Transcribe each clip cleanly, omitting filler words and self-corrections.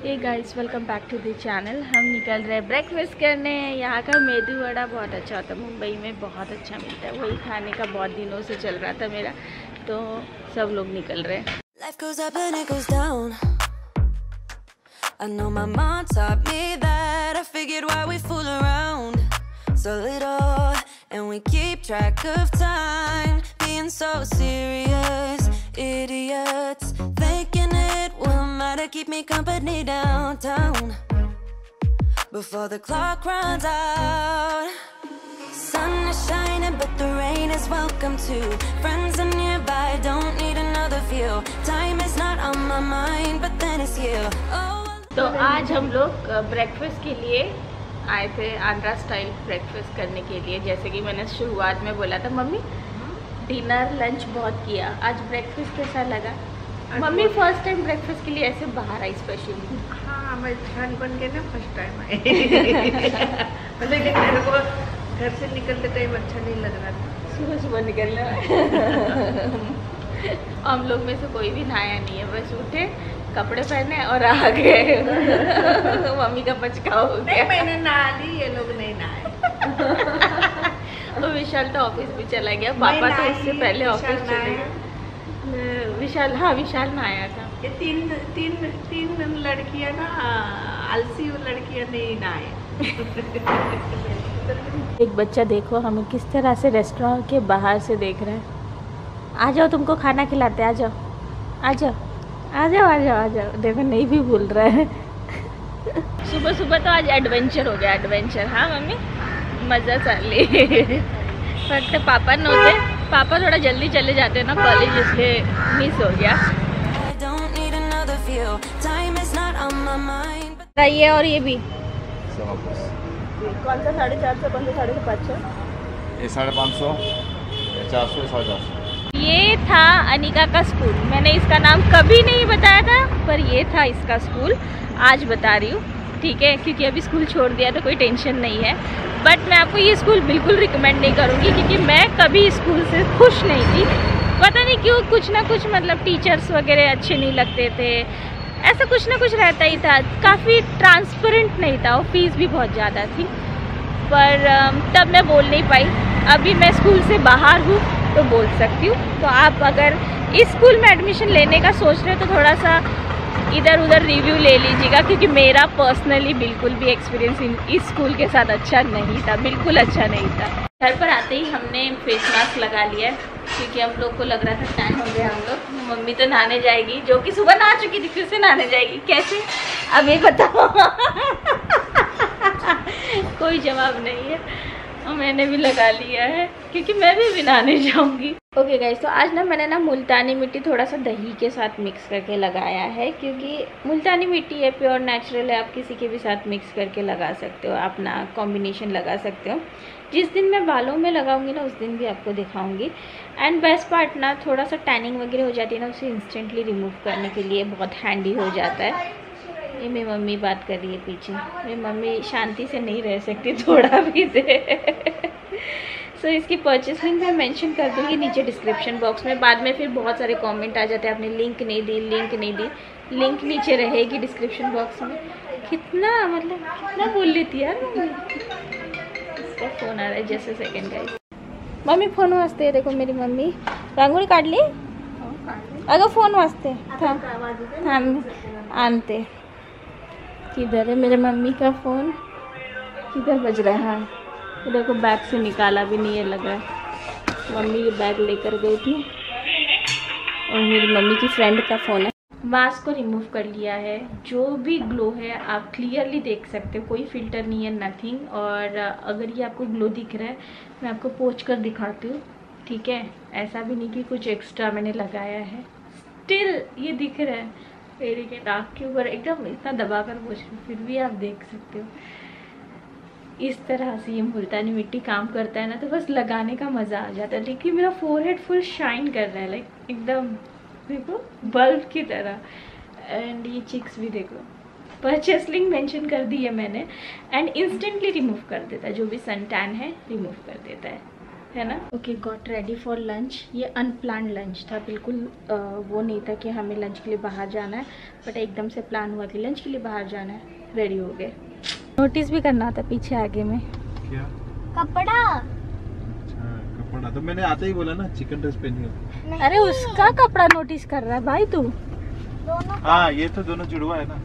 Hey guys, welcome back to the channel. हम निकल रहे हैं ब्रेकफास्ट करने। यहाँ का मेदू वड़ा बहुत अच्छा होता है, मुंबई में बहुत अच्छा मिलता है। वही खाने का बहुत दिनों से चल रहा था मेरा, तो सब लोग निकल रहे हैं। Life goes up and it goes down. I know my mom taught me that. I figured why we fool around so little and we keep track of time, being so serious, idiots thinking it will matter, keep me company downtown before the clock runs out. Sun is shining but the rain is welcome too. Friends are nearby, don't need another view. Time is not on my mind but then it's you. तो आज हम लोग breakfast के लिए आए थे, Andhra style breakfast करने के लिए। जैसे कि मैंने शुरुआत में बोला था, मम्मी डिनर लंच बहुत किया, आज ब्रेकफास्ट कैसा लगा? मम्मी फर्स्ट टाइम ब्रेकफास्ट के लिए ऐसे बाहर आई स्पेशली। हाँ, मैं छान बन के ना फर्स्ट टाइम आई। मतलब कि मेरे को घर से निकलते टाइम अच्छा नहीं लग रहा था, सुबह सुबह निकलना। हम लोग में से कोई भी नहाया नहीं है, बस उठे, कपड़े पहने और आ गए। मम्मी का बचकाव हो गया। मैंने नहा ली, ये लोग नहीं नहाए। तो विशाल तो ऑफिस भी चला गया, पापा तो इससे पहले ऑफिस चले गए। विशाल, हाँ विशाल नहाया था। ये तीन लड़कियां ना आलसी लड़कियां नहीं नहाए। एक बच्चा देखो हमें किस तरह से रेस्टोरेंट के बाहर से देख रहा है। आ जाओ, तुमको खाना खिलाते, आ जाओ आ जाओ आ जाओ आ जाओ आ जाओ। देखो नहीं भी भूल रहा है। सुबह सुबह तो आज एडवेंचर हो गया, एडवेंचर। हाँ मम्मी मज़ा चल रही। फक्त पापा न होते, पापा थोड़ा जल्दी चले जाते हैं ना कॉलेज, इसलिए मिस हो गया। ये और ये भी कौन सा 450, कौन सा 550? ये 550, 400, 450। ये था अनिका का स्कूल। मैंने इसका नाम कभी नहीं बताया था, पर ये था इसका स्कूल। आज बता रही हूँ, ठीक है, क्योंकि अभी स्कूल छोड़ दिया तो कोई टेंशन नहीं है। बट मैं आपको ये स्कूल बिल्कुल रिकमेंड नहीं करूँगी, क्योंकि मैं कभी स्कूल से खुश नहीं थी। पता नहीं क्यों, कुछ ना कुछ मतलब टीचर्स वगैरह अच्छे नहीं लगते थे, ऐसा कुछ ना कुछ रहता ही था। काफ़ी ट्रांसपेरेंट नहीं था, और फीस भी बहुत ज़्यादा थी। पर तब मैं बोल नहीं पाई। अभी मैं स्कूल से बाहर हूँ तो बोल सकती हूँ। तो आप अगर इस स्कूल में एडमिशन लेने का सोच रहे हो तो थोड़ा सा इधर उधर रिव्यू ले लीजिएगा, क्योंकि मेरा पर्सनली बिल्कुल भी एक्सपीरियंस इस स्कूल के साथ अच्छा नहीं था, बिल्कुल अच्छा नहीं था। घर पर आते ही हमने फेस मास्क लगा लिया है, क्योंकि हम लोग को लग रहा था टैन हो गया हम लोग। मम्मी तो नहाने जाएगी, जो कि सुबह नहा चुकी थी, फिर से नहाने जाएगी। कैसे, अब ये बताओ। कोई जवाब नहीं है। और मैंने भी लगा लिया है, क्योंकि मैं भी नहाने जाऊंगी। ओके गाइस, तो आज ना मैंने ना मुल्तानी मिट्टी थोड़ा सा दही के साथ मिक्स करके लगाया है, क्योंकि मुल्तानी मिट्टी है, प्योर नेचुरल है। आप किसी के भी साथ मिक्स करके लगा सकते हो, अपना कॉम्बिनेशन लगा सकते हो। जिस दिन मैं बालों में लगाऊंगी ना, उस दिन भी आपको दिखाऊंगी। एंड बेस्ट पार्ट ना, थोड़ा सा टैनिंग वगैरह हो जाती है ना, उसे इंस्टेंटली रिमूव करने के लिए बहुत हैंडी हो जाता है। ये मेरी मम्मी बात कर रही है पीछे। मेरी मम्मी शांति से नहीं रह सकती थोड़ा भी दे। सो इसकी परचेस लिंक मैं मेंशन कर दूँगी नीचे डिस्क्रिप्शन बॉक्स में। बाद में फिर बहुत सारे कमेंट आ जाते हैं, आपने लिंक नहीं दी, लिंक नहीं दी। लिंक नीचे रहेगी डिस्क्रिप्शन बॉक्स में। कितना बोल लेती है यार मम्मी। इसका फ़ोन आ रहा है, जैसे सेकेंड गाइस। मम्मी फ़ोन वास्ते, देखो मेरी मम्मी रंगोली काट ली। अगर फ़ोन वास्ते हम आनते। किधर है मेरे मम्मी का फ़ोन? किधर बज रहा है? देखो बैग से निकाला भी नहीं है, लग रहा है मम्मी ये बैग लेकर गई थी। और मेरी मम्मी की फ्रेंड का फ़ोन है। मास्क को रिमूव कर लिया है, जो भी ग्लो है आप क्लियरली देख सकते हो, कोई फिल्टर नहीं है, नथिंग। और अगर ये आपको ग्लो दिख रहा है, मैं आपको पोंछ कर दिखाती हूँ, ठीक है। ऐसा भी नहीं कि कुछ एक्स्ट्रा मैंने लगाया है, स्टिल ये दिख रहा है। मेरे के नाक के ऊपर एकदम इतना दबा कर पोंछ रही हूँ, फिर भी आप देख सकते हो। इस तरह से ये मुल्तानी मिट्टी काम करता है ना, तो बस लगाने का मज़ा आ जाता है। लेकिन मेरा फोरहेड फुल शाइन कर रहा है, लाइक एकदम देखो बल्ब की तरह। एंड ये चिक्स भी देखो, परचेस लिंक मेंशन कर दी है मैंने। एंड इंस्टेंटली रिमूव कर देता है, जो भी सन टैन है रिमूव कर देता है। है ना। Okay, got ready for lunch. ये अनप्लान लंच था, बिल्कुल वो नहीं था कि हमें लंच के लिए बाहर जाना है, बट एकदम से प्लान हुआ कि लंच के लिए बाहर जाना है। रेडी हो गए। नोटिस भी करना था पीछे आगे में। क्या कपड़ा? अच्छा कपड़ा तो मैंने आते ही बोला ना चिकन ड्रेस पहनी हो। अरे उसका कपड़ा नोटिस कर रहा है भाई तू। हाँ ये तो दोनों जुड़वा है ना।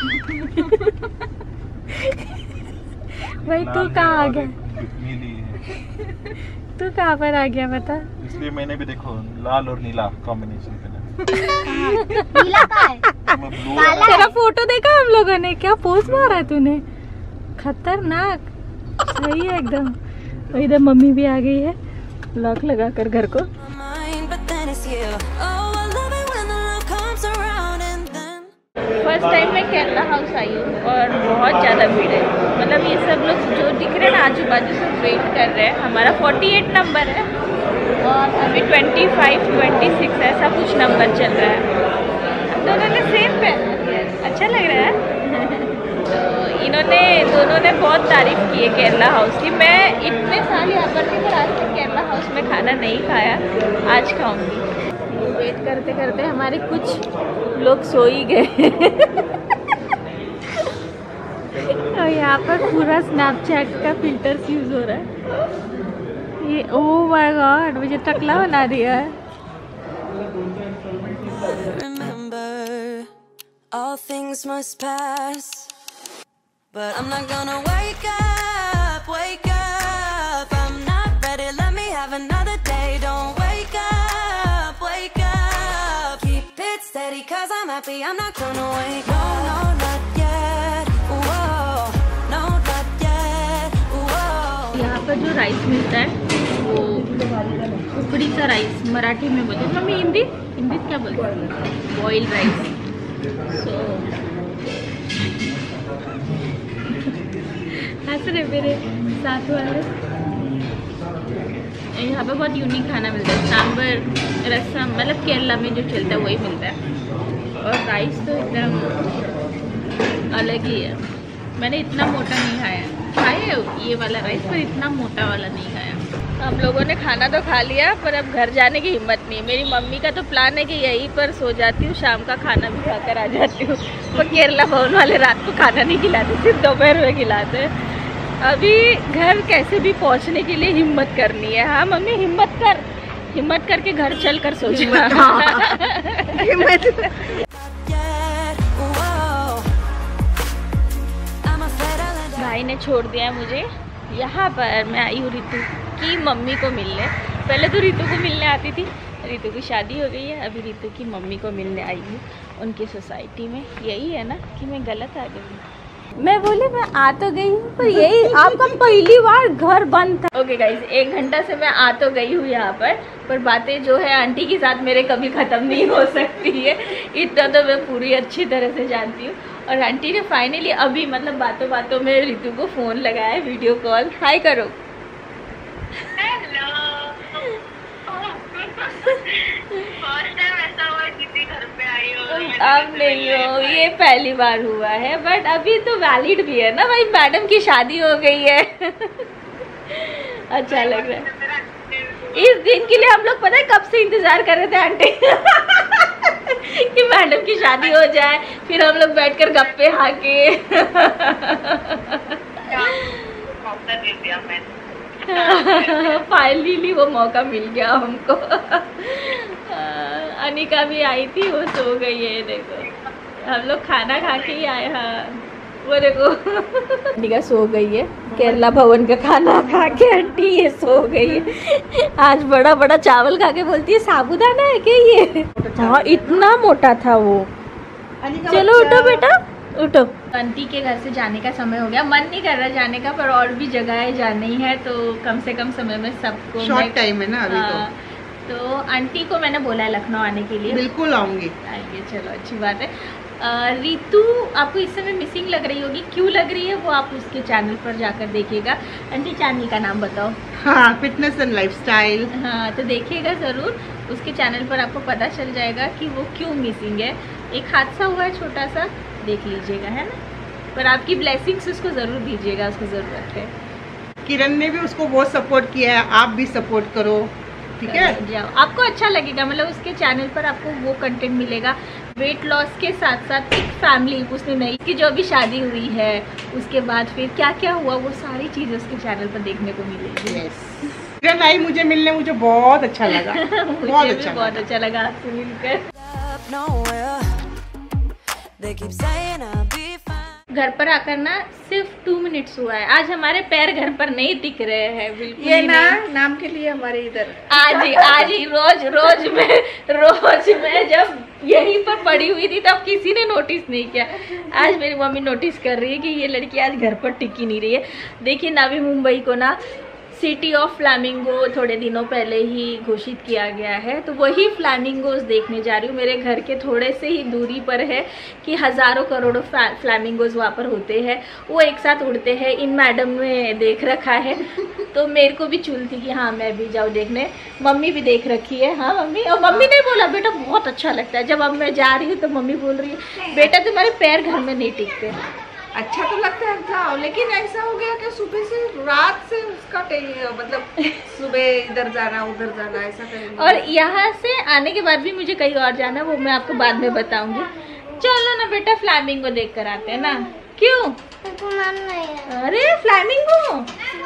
भाई तू कहाँ आ गया? नीली है। तू कहाँ पर आ गया बता। इसलिए मैंने भी देखो लाल और नीला कॉम्बिनेशन पहना। नीला कहाँ है? तेरा फोटो देखा हम लोगों ने, क्या पोज मारा है तूने, खतरनाक। सही है एकदम। और इधर मम्मी भी आ गई है लॉक लगा कर घर को। फर्स्ट टाइम मैं केरला हाउस आई हूँ और बहुत ज़्यादा भीड़ है। मतलब ये सब लोग जो दिख रहे हैं ना आजू बाजू से वेट कर रहे हैं। हमारा 48 नंबर है और अभी 25, 26 ऐसा कुछ नंबर चल रहा है। दोनों ने सेम पहना है, अच्छा लग रहा है। तो इन्होंने दोनों ने बहुत तारीफ़ की है केरला हाउस की। मैं इतने साल यहाँ पर थी पर आज तक केरला हाउस में खाना नहीं खाया, आज खाऊंगी। वेट करते करते हमारे कुछ लोग सो ही गए। और यहाँ पर पूरा स्नैपचैट का फिल्टर्स यूज हो रहा है। ये ओह माय गॉड, मुझे टकला बना दिया है। All things must pass, but I'm not gonna wake up, wake up. I'm not ready, let me have another day. Don't wake up, wake up. Keep it steady, cause I'm happy, I'm not gonna wake up. No, no, not yet, whoa, no, not yet, whoa. यहाँ पर जो rice मिलता है वो उकड़ी सा rice, Marathi में बोलते हैं। मम्मी हिंदी क्या बोलते हैं? Boiled rice. हंस रहे मेरे साथ वाले। यहाँ पे बहुत यूनिक खाना मिलता है, सांबर रसम, मतलब केरला में जो चलता है वही मिलता है। और राइस तो एकदम अलग ही है। मैंने इतना मोटा नहीं खाया ये वाला राइस, पर इतना मोटा वाला नहीं खाया। हम लोगों ने खाना तो खा लिया पर अब घर जाने की हिम्मत नहीं। मेरी मम्मी का तो प्लान है कि यहीं पर सो जाती हूँ, शाम का खाना भी खाकर आ जाती हूँ। पर केरला भवन वाले रात को खाना नहीं खिलाते, सिर्फ दोपहर में खिलाते हैं। अभी घर कैसे भी पहुँचने के लिए हिम्मत करनी है। हाँ मम्मी हिम्मत करके घर चल कर सो जा। भाई ने छोड़ दिया मुझे यहाँ पर। मैं आई हूँ रितु की मम्मी को मिलने। पहले तो रितु को मिलने आती थी, रितु की शादी हो गई है, अभी रितु की मम्मी को मिलने आई हूँ उनकी सोसाइटी में। यही है ना कि मैं गलत आ गई हूँ? मैं बोली मैं आ तो गई हूँ पर यही आपका पहली बार घर बंद था। ओके गाइज, 1 घंटा से मैं आ तो गई हूँ यहाँ पर बातें जो है आंटी के साथ मेरे कभी ख़त्म नहीं हो सकती है। इतना तो मैं पूरी अच्छी तरह से जानती हूँ। और आंटी ने फाइनली अभी मतलब बातों बातों में रितु को फ़ोन लगाया, वीडियो कॉल। हाय करो। अब नहीं हो, ये पहली बार हुआ है, बट अभी तो वैलिड भी है ना भाई, मैडम की शादी हो गई है। अच्छा लग रहा है। इस दिन के लिए हम लोग पता है कब से इंतजार कर रहे थे आंटी कि मैडम की शादी हो जाए, फिर हम लोग बैठकर गप्पे हाके। फाइनली वो मौका मिल गया हमको। अनिका भी आई थी, वो सो गई है। देखो हम लोग खाना खा के ही आए। हाँ वो देखो अनिका सो गई है, केरला भवन का खाना खा के आंटी ये सो गई है। आज बड़ा बड़ा चावल खा के बोलती है साबूदाना है क्या ये? हाँ इतना मोटा था वो। चलो उठो बेटा उठो। आंटी के घर से जाने का समय हो गया, मन नहीं कर रहा जाने का, पर और भी जगह जानी है तो कम से कम समय में सबको शॉर्ट टाइम है ना अभी तो आंटी को मैंने बोला है लखनऊ आने के लिए। बिल्कुल आऊंगी। आइए चलो अच्छी बात है। रितु आपको इस समय मिसिंग लग रही होगी, क्यों लग रही है वो आप उसके चैनल पर जाकर देखिएगा। आंटी चैनल का नाम बताओ। हाँ फिटनेस एंड लाइफस्टाइल। हाँ तो देखिएगा ज़रूर, उसके चैनल पर आपको पता चल जाएगा कि वो क्यों मिसिंग है। एक हादसा हुआ है छोटा सा, देख लीजिएगा है ना, पर आपकी ब्लेसिंग्स उसको ज़रूर दीजिएगा, उसको ज़रूरत है। किरण ने भी उसको बहुत सपोर्ट किया है, आप भी सपोर्ट करो, ठीक है। जाओ, आपको अच्छा लगेगा, मतलब उसके चैनल पर आपको वो कंटेंट मिलेगा वेट लॉस के साथ साथ एक फैमिली, उसने नई की जो अभी शादी हुई है उसके बाद फिर क्या क्या हुआ वो सारी चीज़ें उसके चैनल पर देखने को मिलेगी। किरण आई मुझे मिलने, मुझे बहुत अच्छा लगा। मुझे बहुत अच्छा लगा आपसे मिलकर। घर पर आकर ना सिर्फ 2 मिनट्स हुआ है, आज हमारे पैर घर पर नहीं टिक रहे हैं बिल्कुल। ये ना नाम के लिए हमारे इधर आज ही रोज मैं जब यहीं पर पड़ी हुई थी तब किसी ने नोटिस नहीं किया। आज मेरी मम्मी नोटिस कर रही है कि ये लड़की आज घर पर टिकी नहीं रही है। देखिए नवी मुंबई को ना सिटी ऑफ फ्लैमिंगो थोड़े दिनों पहले ही घोषित किया गया है, तो वही फ्लैमिंगोज देखने जा रही हूँ। मेरे घर के थोड़े से ही दूरी पर है कि हज़ारों करोड़ों फ्लैमिंगोज वहाँ पर होते हैं, वो एक साथ उड़ते हैं। इन मैडम ने देख रखा है तो मेरे को भी चुल थी कि हाँ मैं भी जाऊँ देखने। मम्मी भी देख रखी है। हाँ मम्मी, और मम्मी ने बोला बेटा बहुत अच्छा लगता है। जब अब मैं जा रही हूँ तो मम्मी बोल रही है बेटा तुम्हारे पैर घर में नहीं टिकते। अच्छा तो लगता है जाओ, लेकिन ऐसा हो गया कि सुबह से रात से उसका मतलब सुबह इधर जाना उधर जाना ऐसा करेंगे। और यहाँ से आने के बाद भी मुझे कहीं और जाना, वो मैं आपको बाद में बताऊंगी। चलो ना बेटा फ्लैमिंगो देख कर आते हैं ना। क्यों? अरे फ्लैमिंगो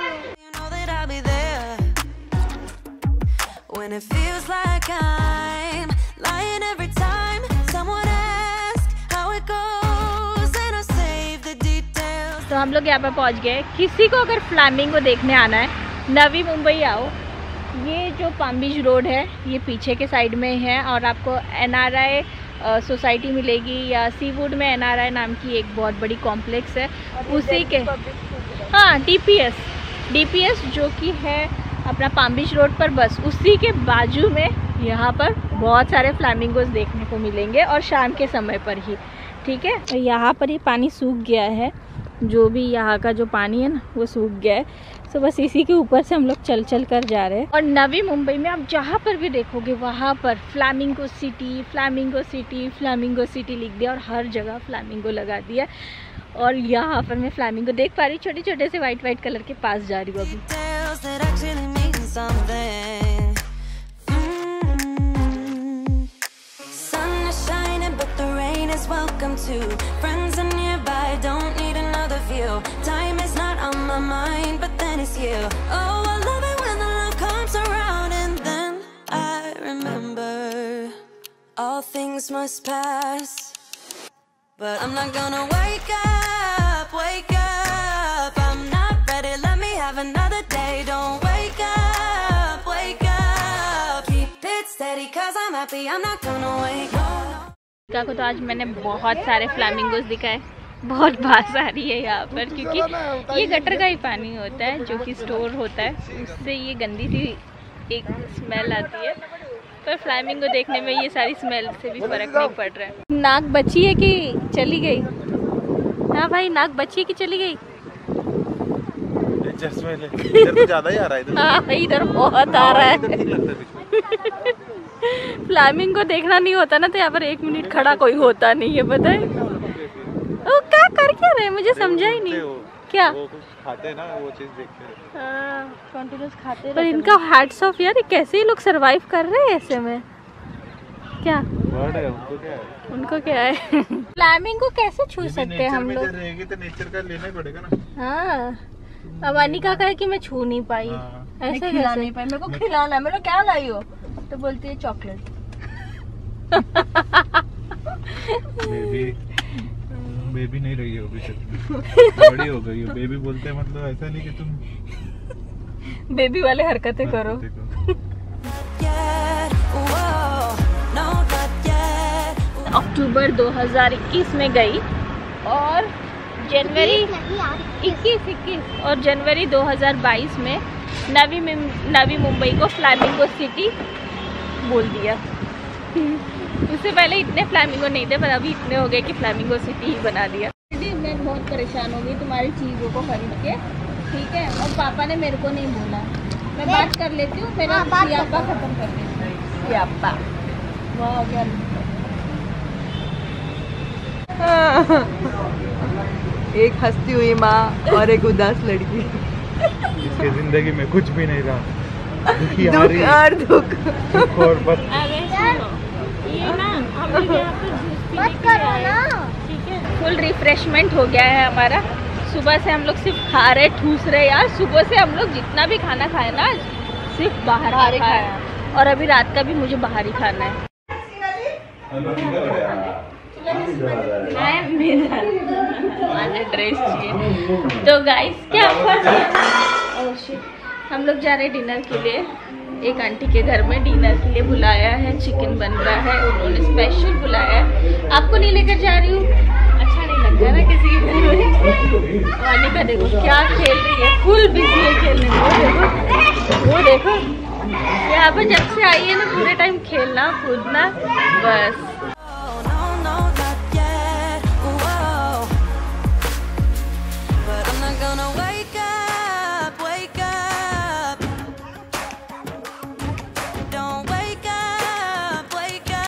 तो हम लोग यहाँ पर पहुँच गए। किसी को अगर फ्लैमिंगो देखने आना है नवी मुंबई आओ। ये जो पाम बीच रोड है ये पीछे के साइड में है और आपको NRI सोसाइटी मिलेगी, या सीवुड में NRI नाम की एक बहुत बड़ी कॉम्प्लेक्स है उसी के, हाँ DPS जो कि है अपना पाम बीच रोड पर, बस उसी के बाजू में यहाँ पर बहुत सारे फ्लैमिंगोज देखने को मिलेंगे और शाम के समय पर ही, ठीक है। तो यहाँ पर ही पानी सूख गया है, जो भी यहाँ का जो पानी है ना वो सूख गया है। तो बस इसी के ऊपर से हम लोग चल चल कर जा रहे हैं। और नवी मुंबई में आप जहाँ पर भी देखोगे वहाँ पर फ्लैमिंगो सिटी लिख दिया और हर जगह फ्लैमिंगो लगा दिया। और यहाँ पर मैं फ्लैमिंगो देख पा रही, छोटे छोटे से वाइट कलर के पास जा रही हूँ अभी। Welcome to friends are nearby, don't need another view. Time is not on my mind, but then it's you. Oh, I love it when the love comes around, and then I remember all things must pass, but I'm not gonna wake up. I'm not ready, let me have another day. Don't wake up, keep it steady, cause I'm happy, I'm not gonna wake up. को तो आज मैंने बहुत सारे flamingos दिखाए, बहुत बात आ रही है यहाँ पर, क्योंकि ये गटर का ही पानी होता है जो कि स्टोर होता है, उससे ये गंदी सी एक स्मेल आती है। पर फ्लैमिंगो देखने में ये सारी स्मेल से भी फर्क नहीं पड़ रहा है। नाक बची है कि चली गई? हाँ भाई नाक बची है कि चली गई? इधर तो ज्यादा ही आ रहा है। हाँ इधर बहुत आ रहा है। फ्लैमिंगो देखना नहीं होता ना तो यहाँ पर 1 मिनट खड़ा कोई होता नहीं है, पता है? वो क्या कर क्या रहे मुझे समझा ही नहीं। क्या वो कुछ खाते हैं ना, वो चीज देखते हैं। कॉन्टिन्यूस खाते। पर इनका हैट्स ऑफ यार, कैसे ही लोग सरवाइव कर रहे हैं ऐसे में। क्या वर्ड है उनको क्या है? फ्लैमिंगो कैसे छू सकते हैं हम लोग? रहेगी तो नेचर का लेना ही पड़ेगा ना। हाँ अब अनिका कहे कि मैं छू नहीं पाई, ऐसे खिला नहीं पाई, मेरे को खिलाना है। मैं क्या लाई हो तो बोलती है चॉकलेट। बेबी नहीं रही हो अभी, बड़ी हो गई हो। बेबी बोलते हैं मतलब ऐसा नहीं कि तुम बेबी वाले हरकतें करो। अक्टूबर 2021 में गई और जनवरी 21 और जनवरी 2022 में नवी मुंबई को फ्लैमिंगो सिटी बोल दिया। उससे पहले इतने फ्लैमिंगो नहीं थे, पर अभी इतने हो गए कि फ्लैमिंगो सिटी ही बना दिया। मैं बहुत परेशान हो गई तुम्हारी चीज़ों को खरीद के, ठीक है। और पापा ने मेरे को नहीं बोला, मैं बात कर लेती हूँ, मेरा सियापा खत्म कर देती हूँ। सियापा वो हो गया। एक हंसती हुई माँ और एक उदास लड़की। इसके जिंदगी में कुछ भी नहीं रहा, दुखी हारी और दुख और बस। अरे सुनो, ये ना हम लोग यहाँ पे जूस पीने के लिए आए हैं, ठीक है। फुल रिफ्रेशमेंट हो गया है हमारा। सुबह से हम लोग सिर्फ खा रहे ठूस रहे यार। सुबह से हम लोग जितना भी खाना खाए ना आज सिर्फ बाहर खाया, और अभी रात का भी मुझे बाहर ही खाना है। ड्रेस चाहिए तो गाइस क्या हम लोग जा रहे हैं डिनर के लिए। एक आंटी के घर में डिनर के लिए बुलाया है, चिकन बन रहा है, उन्होंने स्पेशल बुलाया है। आपको नहीं लेकर जा रही हूँ, अच्छा नहीं लगता ना किसी के घर में। अनिका देखो क्या खेल रही है, फुल बिजी है खेलने में। वो देखो यहाँ पे जब से आई है ना पूरे टाइम खेलना कूदना बस।